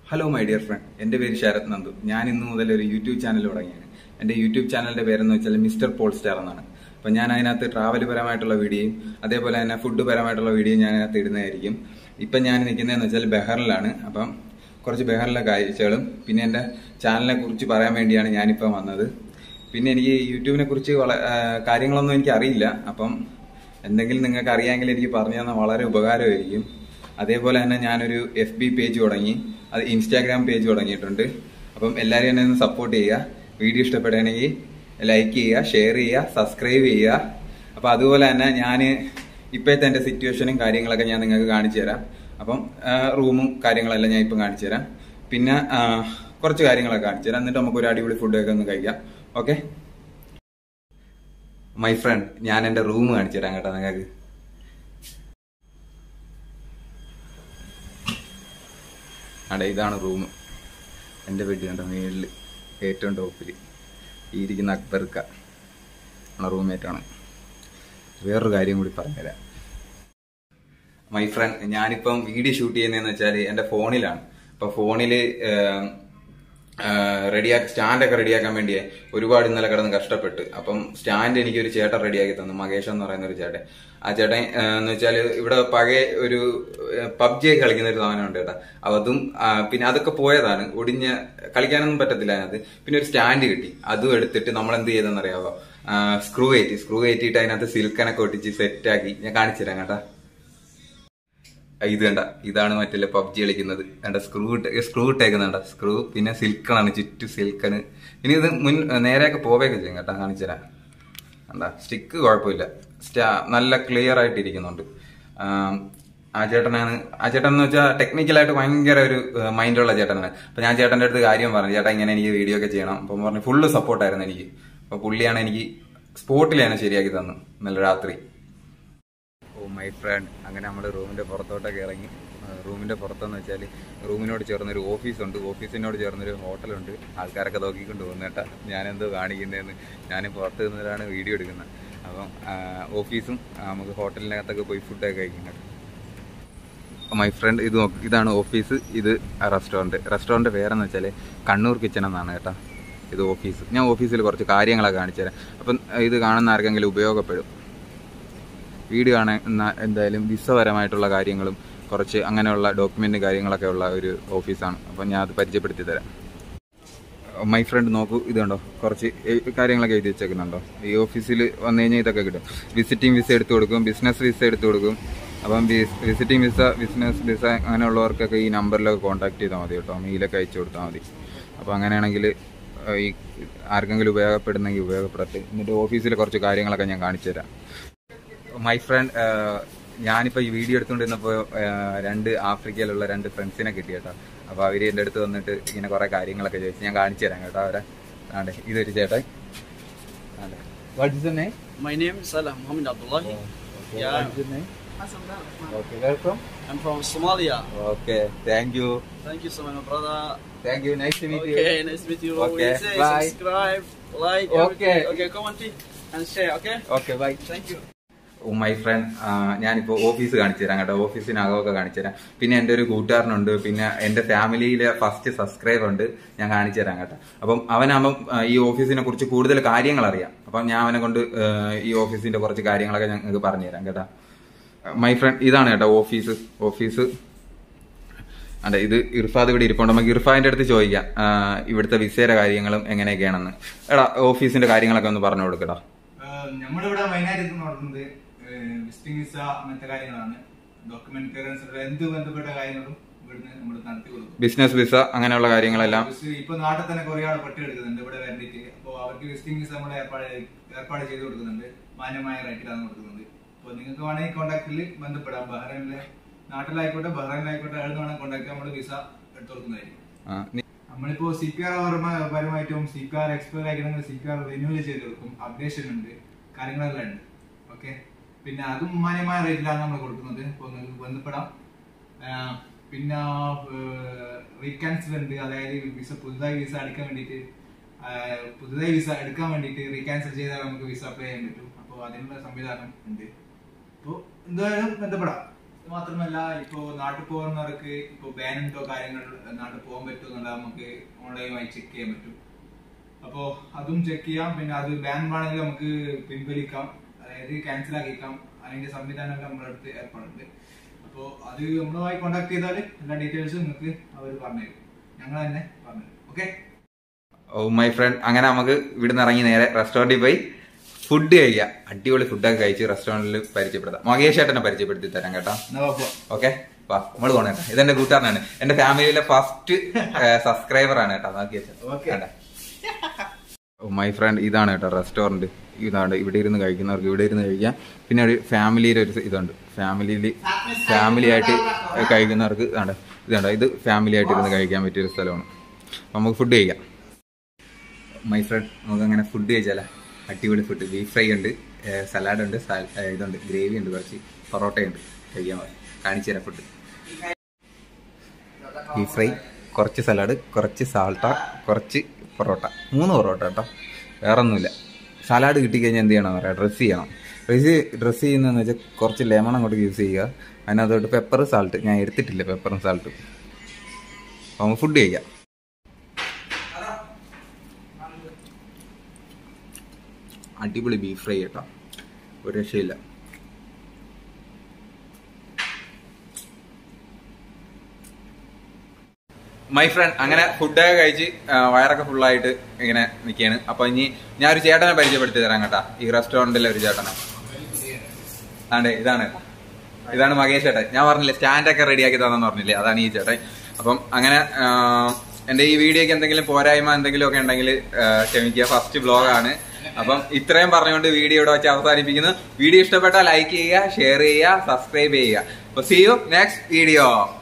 Hello my dear friend, എൻ്റെ പേര് ശരത് നന്ദു. ഞാൻ ഇന്നു മുതൽ ഒരു യൂട്യൂബ് ചാനൽ തുടങ്ങിയാണ്. എൻ്റെ യൂട്യൂബ് ചാനലിന്റെ പേരെന്ന് വെച്ചാൽ മിസ്റ്റർ പോൾ സ്റ്റാർ എന്നാണ്. അപ്പം ഞാൻ അതിനകത്ത് ട്രാവൽ പരമായിട്ടുള്ള വീഡിയോയും അതേപോലെ തന്നെ ഫുഡ് പരമായിട്ടുള്ള വീഡിയോയും ഞാൻ അതിനകത്ത് ഇടുന്നതായിരിക്കും. ഇപ്പം ഞാൻ നിൽക്കുന്നതെന്ന് വെച്ചാൽ ബഹറിലാണ്. അപ്പം കുറച്ച് ബഹറിലെ കാഴ്ചകളും പിന്നെ എൻ്റെ ചാനലിനെ കുറിച്ച് പറയാൻ വേണ്ടിയാണ് ഞാനിപ്പം വന്നത്. പിന്നെ എനിക്ക് യൂട്യൂബിനെ കുറിച്ച് കാര്യങ്ങളൊന്നും എനിക്ക് അറിയില്ല. അപ്പം എന്തെങ്കിലും നിങ്ങൾക്ക് അറിയാമെങ്കിൽ എനിക്ക് പറഞ്ഞു തന്നാൽ വളരെ ഉപകാരമായിരിക്കും. അതേപോലെ തന്നെ ഞാനൊരു FB പേജ് തുടങ്ങി, അത് ഇൻസ്റ്റാഗ്രാം പേജ് തുടങ്ങിയിട്ടുണ്ട്. അപ്പം എല്ലാവരും എന്നെ ഒന്ന് സപ്പോർട്ട് ചെയ്യുക. വീഡിയോ ഇഷ്ടപ്പെടുകയാണെങ്കിൽ ലൈക്ക് ചെയ്യുക, ഷെയർ ചെയ്യുക, സബ്സ്ക്രൈബ് ചെയ്യുക. അപ്പം അതുപോലെ തന്നെ ഞാൻ ഇപ്പോഴത്തെ എൻ്റെ സിറ്റുവേഷനും കാര്യങ്ങളൊക്കെ ഞാൻ നിങ്ങൾക്ക് കാണിച്ചു തരാം. അപ്പം റൂമും കാര്യങ്ങളെല്ലാം ഞാൻ ഇപ്പം കാണിച്ചു തരാം. പിന്നെ കുറച്ച് കാര്യങ്ങളൊക്കെ കാണിച്ചു തരാം. എന്നിട്ട് നമുക്കൊരു അടിപൊളി ഫുഡൊക്കെ ഒന്ന് കഴിക്കാം. ഓക്കെ മൈ ഫ്രണ്ട്, ഞാൻ എൻ്റെ റൂം കാണിച്ചു തരാം കേട്ടോ നിങ്ങൾക്ക്. അവിടെ ഇതാണ് റൂം. എൻ്റെ ബെഡ് കണ്ടോ, മേളിൽ ഏറ്റവും ടോപ്പിൽ ഈ ഇരിക്കുന്ന അക്ബർക്ക റൂംമേറ്റാണ്. വേറൊരു കാര്യം കൂടി പറഞ്ഞുതരാം മൈ ഫ്രണ്ട്. ഞാനിപ്പം വീഡിയോ ഷൂട്ട് ചെയ്യുന്നതെന്ന് വെച്ചാൽ എൻ്റെ ഫോണിലാണ്. അപ്പം ഫോണിൽ സ്റ്റാൻഡൊക്കെ റെഡിയാക്കാൻ വേണ്ടിയേ ഒരുപാട് ഇന്നലെ കിടന്ന് കഷ്ടപ്പെട്ട്. അപ്പം സ്റ്റാൻഡ് എനിക്കൊരു ചേട്ടൻ റെഡിയാക്കി തന്നു, മകേഷ് എന്ന് പറയുന്ന ഒരു ചേട്ടൻ. ആ ചേട്ടൻ എന്ന് വെച്ചാൽ ഇവിടെ പഴയ ഒരു PUBG കളിക്കുന്ന ഒരു സാധനം ഉണ്ട് കേട്ടോ. അതും പിന്നെ അതൊക്കെ പോയതാണ്, കളിക്കാനൊന്നും പറ്റത്തില്ല അതിനകത്ത്. പിന്നെ ഒരു സ്റ്റാൻഡ് കിട്ടി, അതും എടുത്തിട്ട് നമ്മൾ എന്ത് ചെയ്തെന്നറിയാവോ, സ്ക്രൂ കയറ്റിയിട്ട് അതിനകത്ത് സിൽക്കനൊക്കെ ഒട്ടിച്ച് സെറ്റാക്കി ഞാൻ കാണിച്ചു തരാം കേട്ടാ. ഇത് കണ്ട, ഇതാണ് മറ്റേ PUBG കളിക്കുന്നത്. കണ്ട സ്ക്രൂ ഇട്ടേക്കുന്നുണ്ട, സ്ക്രൂ പിന്നെ സിൽക്കണാണ്, ചുറ്റും സിൽക്കണ്. ഇനി ഇത് നേരെയൊക്കെ പോവേക്കെ ചെയ്യും കേട്ടാ, കാണിച്ചു തരാം. കണ്ട സ്റ്റിക്ക് കുഴപ്പമില്ല, നല്ല ക്ലിയർ ആയിട്ട് ഇരിക്കുന്നുണ്ട്. ആ ചേട്ടൻ എന്ന് വെച്ചാൽ ടെക്നിക്കലായിട്ട് ഭയങ്കര ഒരു മൈൻഡുള്ള ചേട്ടനാണ്. അപ്പൊ ഞാൻ ചേട്ടന്റെ അടുത്ത് കാര്യം പറഞ്ഞു, ചേട്ടാ ഇങ്ങനെ എനിക്ക് വീഡിയോ ഒക്കെ ചെയ്യണം. അപ്പം പറഞ്ഞു ഫുള്ള് സപ്പോർട്ടായിരുന്നു എനിക്ക്. അപ്പൊ പുള്ളിയാണ് എനിക്ക് സ്പോട്ടിൽ തന്നെ ശരിയാക്കി തന്നു ഇന്നലെ രാത്രി. മൈ ഫ്രണ്ട്, അങ്ങനെ നമ്മൾ റൂമിന്റെ പുറത്തോട്ടൊക്കെ ഇറങ്ങി. റൂമിന്റെ പുറത്തെന്ന് വെച്ചാൽ റൂമിനോട് ചേർന്നൊരു ഓഫീസുണ്ട്, ഓഫീസിനോട് ചേർന്നൊരു ഹോട്ടലുണ്ട്. ആൾക്കാരൊക്കെ നോക്കിക്കൊണ്ട് പോകുന്നു കേട്ടാ ഞാനെന്തോ കാണിക്കുന്നതെന്ന്. ഞാൻ പുറത്ത് നിന്നിട്ടാണ് വീഡിയോ എടുക്കുന്നത്. അപ്പം ഓഫീസും നമുക്ക് ഹോട്ടലിനകത്തൊക്കെ പോയി ഫുഡൊക്കെ കഴിക്കുന്നത്. മൈ ഫ്രണ്ട്, ഇതാണ് ഓഫീസ്, ഇത് റെസ്റ്റോറൻറ്റ് പേരെന്ന് വെച്ചാൽ കണ്ണൂർ കിച്ചൺ എന്നാണ് കേട്ടോ. ഇത് ഓഫീസ്. ഞാൻ ഓഫീസിൽ കുറച്ച് കാര്യങ്ങളൊക്കെ കാണിച്ചു തരാം. അപ്പം ഇത് കാണുന്ന ആർക്കെങ്കിലും ഉപയോഗപ്പെടും. വീഡിയോ കാണുന്ന എന്തായാലും വിസപരമായിട്ടുള്ള കാര്യങ്ങളും കുറച്ച് അങ്ങനെയുള്ള ഡോക്യുമെന്റ് കാര്യങ്ങളൊക്കെ ഉള്ള ഒരു ഓഫീസാണ്. അപ്പം ഞാൻ അത് പരിചയപ്പെടുത്തി തരാം. മൈ ഫ്രണ്ട് നോക്കൂ, ഇതുണ്ടോ കുറച്ച് കാര്യങ്ങളൊക്കെ എഴുതി വെച്ചേക്കുന്നുണ്ടോ. ഈ ഓഫീസിൽ വന്നു കഴിഞ്ഞാൽ ഇതൊക്കെ കിട്ടും. വിസിറ്റിംഗ് വിസ എടുത്തു കൊടുക്കും, ബിസിനസ് വിസ എടുത്തു കൊടുക്കും. അപ്പം വിസിറ്റിംഗ് വിസ, ബിസിനസ് വിസ അങ്ങനെയുള്ളവർക്കൊക്കെ ഈ നമ്പറിലൊക്കെ കോൺടാക്ട് ചെയ്താൽ മതി കേട്ടോ, മെയിലൊക്കെ അയച്ചു കൊടുത്താൽ മതി. അപ്പോൾ അങ്ങനെയാണെങ്കിൽ ഈ ആർക്കെങ്കിലും ഉപയോഗപ്പെടുന്നെങ്കിൽ ഉപയോഗപ്പെടട്ടെ. എന്നിട്ട് ഓഫീസിൽ കുറച്ച് കാര്യങ്ങളൊക്കെ ഞാൻ കാണിച്ചു തരാം. മൈ ഫ്രണ്ട്, ഞാനിപ്പോൾ ഈ വീഡിയോ എടുത്തുകൊണ്ടിരുന്നപ്പോൾ 2 ആഫ്രിക്കയിലുള്ള 2 ഫ്രണ്ട്സിനെ കിട്ടി കേട്ടോ. അപ്പോൾ അവർ എൻ്റെ അടുത്ത് വന്നിട്ട് ഇങ്ങനെ കുറേ കാര്യങ്ങളൊക്കെ ചോദിച്ചു. ഞാൻ കാണിച്ചു തരാം കേട്ടോ അവരെ. ആണ്ടെ ഇതൊരു ചേട്ടൻ. What is your name? My name is Salah Mohammed Abdullahi. Yeah. What is your name? Okay, welcome. I'm from Somalia. Okay, thank you. Thank you so much, my brother. Thank you, nice to meet you. Okay, nice to meet you. Okay, Say, bye. subscribe, like, Okay. everything. Okay, comment and share, okay? Okay, bye. Thank you. My friend, ഞാനിപ്പോൾ office കാണിച്ചു തരാം കേട്ടോ. ഓഫീസിനകമൊക്കെ കാണിച്ചു തരാം. പിന്നെ എൻ്റെ ഒരു കൂട്ടുകാരനുണ്ട്, പിന്നെ എൻ്റെ ഫാമിലിയിലെ ഫസ്റ്റ് സബ്സ്ക്രൈബർ ഉണ്ട്, ഞാൻ കാണിച്ചു തരാം കേട്ടോ. അപ്പം അവനാകുമ്പം ഈ ഓഫീസിനെ കുറിച്ച് കൂടുതൽ കാര്യങ്ങൾ അറിയാം. അപ്പം ഞാൻ അവനെ കൊണ്ട് ഈ ഓഫീസിന്റെ കുറച്ച് കാര്യങ്ങളൊക്കെ ഞങ്ങൾക്ക് പറഞ്ഞു തരാം കേട്ടോ. മൈ ഫ്രണ്ട്, ഇതാണ് കേട്ടോ ഓഫീസ്. അതെ, ഇത് ഇർഫാദ് ഇവിടെ ഇരിപ്പുണ്ട്. നമുക്ക് ഇർഫാദിന്റെ അടുത്ത് ചോദിക്കാം ഇവിടുത്തെ വിസയുടെ കാര്യങ്ങളും എങ്ങനെയൊക്കെയാണെന്ന്. എടാ, ഓഫീസിന്റെ കാര്യങ്ങളൊക്കെ ഒന്ന് പറഞ്ഞു കൊടുക്കടാ. നമ്മളിവിടെ മെയിനായിട്ട് നടത്തുന്നത് വിസിറ്റിംഗ് വിസ അങ്ങനത്തെ കാര്യങ്ങളാണ്. ഡോക്യുമെന്റ് ക്ലിയറൻസ്, എന്ത് ബന്ധപ്പെട്ട കാര്യങ്ങളും ഇവിടുന്ന് നമ്മൾ നടത്തി കൊടുക്കും. ബിസിനസ് വിസ അങ്ങനെയുള്ള കാര്യങ്ങളെല്ലാം ഇപ്പൊ നാട്ടിൽ തന്നെ കുറെ ആൾ പട്ടിയെടുക്കുന്നുണ്ട് ഇവിടെ വേണ്ടിയിട്ട്. അപ്പോൾ അവർക്ക് വിസിറ്റിംഗ് വിസ നമ്മൾ ഏർപ്പാട് ചെയ്ത് കൊടുക്കുന്നുണ്ട്. മാന്യമായ റേറ്റിലാണ് കൊടുക്കുന്നത്. അപ്പോൾ നിങ്ങൾക്ക് വേണമെങ്കിൽ കോൺടാക്റ്റിൽ ബന്ധപ്പെടാം. ബഹ്റൈനിലെ നാട്ടിലായിക്കോട്ടെ ബഹ്റൈനിലായിക്കോട്ടെ എവിടെ വേണമെങ്കിൽ കോൺടാക്ട് നമ്മൾ വിസ എടുത്തു കൊടുക്കുന്നതായിരിക്കും. നമ്മളിപ്പോ CPR പരമായിട്ടും CPR എക്സ്പയർ ആയിക്കണമെങ്കിൽ CPR റിന്യൂവൽ ചെയ്ത് കൊടുക്കും. അപ്ഡേഷൻ ഉണ്ട്, കാര്യങ്ങളെല്ലാം ഉണ്ട്. ഓക്കെ, പിന്നെ അതും മാന്യമായ റേറ്റിലാണ് നമ്മൾ കൊടുക്കുന്നത്. അപ്പോൾ നിങ്ങൾക്ക് ബന്ധപ്പെടാം. പിന്നെ റീക്യാൻസൽ ഉണ്ട്, അതായത് പുതുതായി വിസ എടുക്കാൻ വേണ്ടിയിട്ട് റീക്യാൻസൽ ചെയ്താൽ നമുക്ക് വിസ അപ്ലൈ ചെയ്യാൻ പറ്റും. അപ്പോൾ അതിനുള്ള സംവിധാനം ഉണ്ട്. അപ്പോൾ എന്തായാലും ബന്ധപ്പെടാം. മാത്രമല്ല ഇപ്പോ നാട്ടിൽ പോകുന്നവർക്ക് ഇപ്പൊ ബാൻ ഉണ്ടോ കാര്യങ്ങൾ നാട്ടിൽ പോകാൻ പറ്റുമെന്നുള്ള നമുക്ക് ഓൺലൈനുമായി ചെക്ക് ചെയ്യാൻ പറ്റും. അപ്പോ അതും ചെക്ക് ചെയ്യാം. പിന്നെ അത് ബാൻ ആണെങ്കിൽ നമുക്ക് പിൻവലിക്കാം, അതായത് ക്യാൻസൽ ആക്കിക്കാം. അതിന്റെ സംവിധാനമൊക്കെ നമ്മുടെ അടുത്ത് ഏർപ്പാടുണ്ട്. അപ്പോ അത് നമ്മളുമായി കോൺടാക്ട് ചെയ്താൽ എല്ലാ ഡീറ്റെയിൽസും നിങ്ങൾക്ക് അവർ പറഞ്ഞുതരും, ഞങ്ങൾ തന്നെ പറഞ്ഞുതരും. ഓക്കെ. ഓ മൈ ഫ്രണ്ട്, അങ്ങനെ നമുക്ക് ഇവിടുന്ന് ഇറങ്ങി നേരെ റെസ്റ്റോറന്റിൽ പോയി ഫുഡ് കഴിക്കാം. അടിപൊളി ഫുഡൊക്കെ കഴിച്ച് റെസ്റ്റോറന്റിൽ പരിചയപ്പെടുത്താം. മകേഷ് ചേട്ടനെ പരിചയപ്പെടുത്തി തരാം കേട്ടോ. ഓക്കെ, വാ നമ്മള് പോണേ. ഇതെന്റെ കൂട്ടുകാരനാണ്, എന്റെ ഫാമിലിയിലെ ഫസ്റ്റ് സബ്സ്ക്രൈബർ ആണ് കേട്ടോ. നോക്കിയാ മൈ ഫ്രണ്ട്, ഇതാണ് കേട്ടോ റെസ്റ്റോറന്റ്. ഇതാണ്, ഇവിടെ ഇരുന്ന് കഴിക്കുന്നവർക്ക് ഇവിടെ ഇരുന്ന് കഴിക്കാം. പിന്നെ ഒരു ഫാമിലിയിൽ ഒരു ഇതുണ്ട്, ഫാമിലി ആയിട്ട് കഴിക്കുന്നവർക്ക് ഇതാണ്. ഇത് ഫാമിലി ആയിട്ട് ഇരുന്ന് കഴിക്കാൻ പറ്റിയൊരു സ്ഥലമാണ്. അപ്പൊ നമുക്ക് ഫുഡ് കഴിക്കാം. മൈ ഫ്രണ്ട്, നമുക്ക് അങ്ങനെ ഫുഡ് കഴിച്ചാലേ. അടിപൊളി ഫുഡ്, ബീഫ് ഫ്രൈ ഉണ്ട്, സലാഡ് ഉണ്ട്, ഇതുണ്ട്, ഗ്രേവി ഉണ്ട്, കുറച്ച് പൊറോട്ടയുണ്ട്. കഴിക്കാൻ കാണിച്ചു തരാം ഫുഡ്. ബീഫ് ഫ്രൈ, കുറച്ച് സലാഡ്, കുറച്ച് സാൾട്ട, കുറച്ച് പൊറോട്ട, 3 പൊറോട്ട കേട്ടോ, വേറെ ഒന്നുമില്ല. സലാഡ് കിട്ടിക്കഴിഞ്ഞാൽ എന്ത് ചെയ്യണമെന്ന് പറയാം, ഡ്രസ്സ് ചെയ്യുന്നതെന്ന് വെച്ചാൽ കുറച്ച് ലെമൺ അങ്ങോട്ട് യൂസ് ചെയ്യുക. അതിനകത്തോട്ട് പെപ്പർ സാൾട്ട്, ഞാൻ എടുത്തിട്ടില്ല പെപ്പറും സാൾട്ടും. അപ്പോൾ നമുക്ക് ഫുഡ് കഴിക്കാം. അടിപൊളി ബീഫ് ഫ്രൈ കേട്ടോ, ഒരു രക്ഷയില്ല. മൈ ഫ്രണ്ട്, അങ്ങനെ ഫുഡൊക്കെ കഴിച്ച് വയറൊക്കെ ഫുള്ളായിട്ട് ഇങ്ങനെ നിൽക്കുകയാണ്. അപ്പൊ ഇനി ഞാൻ ഒരു ചേട്ടനെ പരിചയപ്പെടുത്തി തരാം കേട്ടാ, ഈ റെസ്റ്റോറന്റിലെ ഒരു ചേട്ടനെ. ആണ്ടേ, ഇതാണ് മകേഷ് ചേട്ടൻ. ഞാൻ പറഞ്ഞില്ലേ സ്റ്റാൻഡൊക്കെ റെഡിയാക്കി തന്നെന്ന് പറഞ്ഞില്ലേ, അതാണ് ഈ ചേട്ടൻ. അപ്പം അങ്ങനെ എന്റെ ഈ വീഡിയോക്ക് എന്തെങ്കിലും പോരായ്മ എന്തെങ്കിലും ഒക്കെ ഉണ്ടെങ്കിൽ ക്ഷമിക്കുക, ഫസ്റ്റ് വ്ലോഗാണ്. അപ്പം ഇത്രയും പറഞ്ഞുകൊണ്ട് വീഡിയോ ഇവിടെ വെച്ച് അവസാനിപ്പിക്കുന്നു. വീഡിയോ ഇഷ്ടപ്പെട്ടാൽ ലൈക്ക് ചെയ്യുക, ഷെയർ ചെയ്യുക, സബ്സ്ക്രൈബ് ചെയ്യുക. അപ്പൊ സീ യു നെക്സ്റ്റ് വീഡിയോ.